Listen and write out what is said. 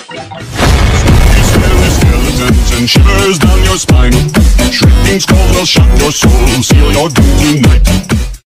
Skeletons and shivers down your spine. Shrieking skulls will shock your soul, seal your doom tonight.